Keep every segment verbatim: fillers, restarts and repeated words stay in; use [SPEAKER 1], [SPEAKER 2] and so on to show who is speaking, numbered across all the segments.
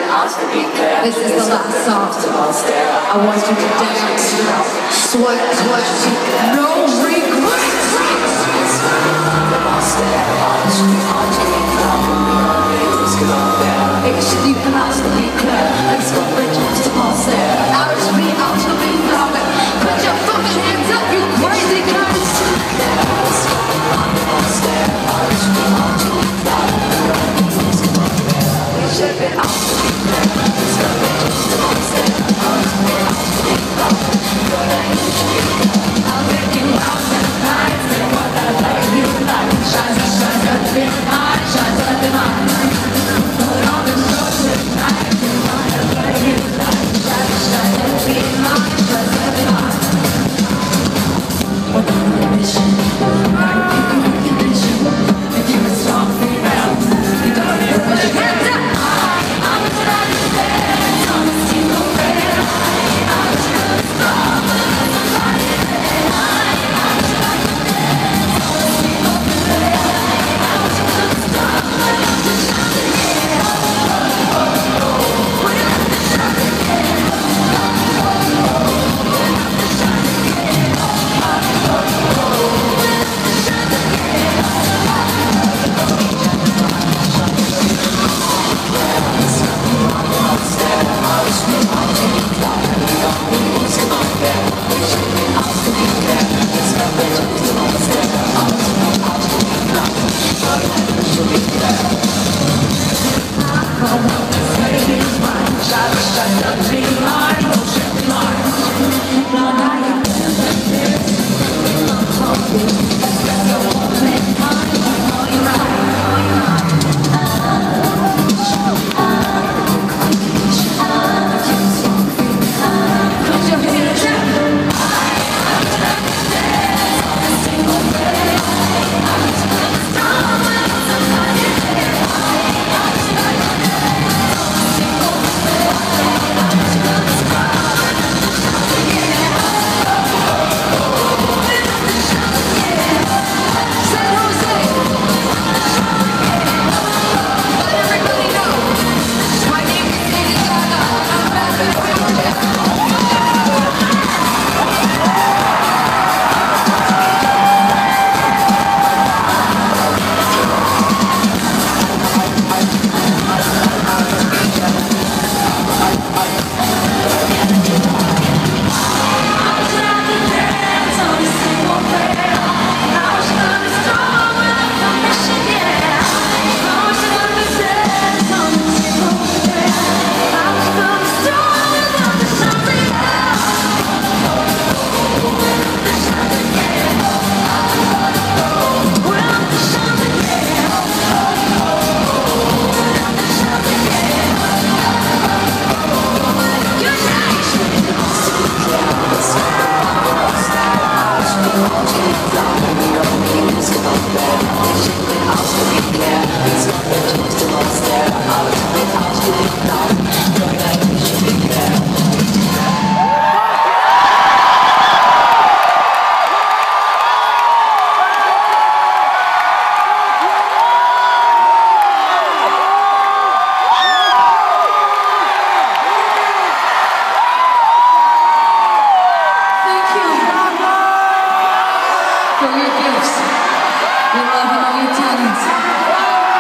[SPEAKER 1] This is the last song. I want you to dance, sweat, sweat, no regrets. Ik zit niet naast de weekend. Ik stop met je te passen. Out of me, out of me, love it. Put your fucking hands up, you crazy cunts. We should be out of the weekend. I'll make you out of the night. Say what I like, you like. Shines, shines, shines, be mine. Shines, shines, be mine. Put on the show tonight. You want to play, you like. Shines, shines, be mine. Shines, shines, be mine. We're on a mission. Right, pick up your vision. If you're a strong female, you gotta put your hands up. I'm a strong man. I'm a single man. I'm just strong.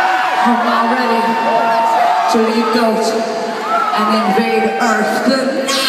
[SPEAKER 1] To you go and invade Earth.